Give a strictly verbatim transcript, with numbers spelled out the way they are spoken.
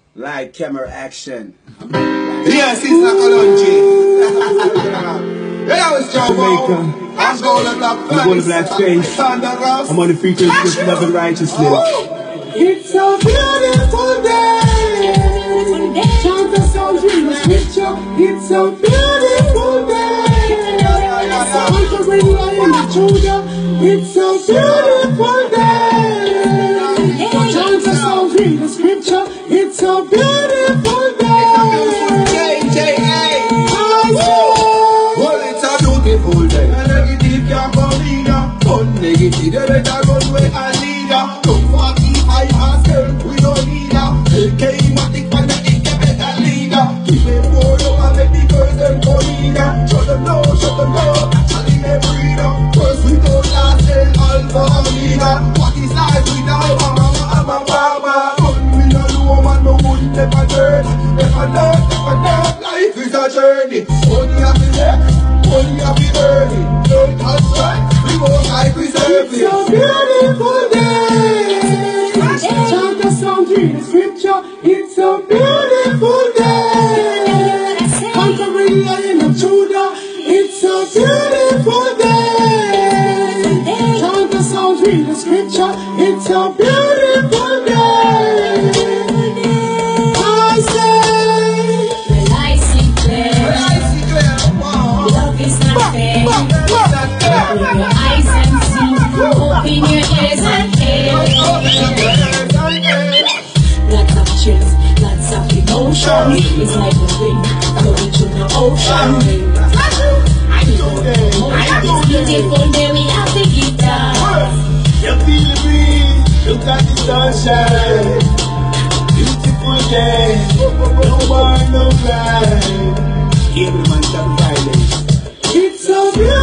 Light camera action. Yes, it's like a lungy. Yeah, I was Jamaica. I'm going to black face. I'm going to black face. I'm on the features with love and righteousness. It's a beautiful day. Chant the songs in the scripture. It's a beautiful day. Conquering lion of Judah. It's a beautiful day. Chant the songs in the scripture. It's a beautiful day. J J A. Well, it's a beautiful day. Negative can't go leader. Unnegative, they better run away and leader. Don't forty-five and girl, we don't need her. L K matic and the ink a better leader. Keep them more up and let the girls them go leader. Shut them down, shut them down, actually they breather. First we don't last till alpha and leader. What is life without a mama and a mama? We don't know man, no wood never learn. Never learn, never learn. Life is a journey. Only have to learn, only have to earn it. Learn and strike, we won't like preserve it. It's a beautiful day. Chant the songs in the scripture. It's a beautiful day. Conquering lion of Judah. It's a beautiful day. Chant the songs in the scripture. It's a beautiful day. I say, Well, I see clear. Well, I see clear. Wow. Love is not fair. What's that there? Open your eyes and see. Open your ears and hear. Lots of chills, lots of emotion. It's like a wind going through the ocean. I do that. I do It's beautiful day we have the guitar. You feel the breeze, look at the sunshine. Beautiful day, no more, no cry. Cable man, stop violence. it's a beautiful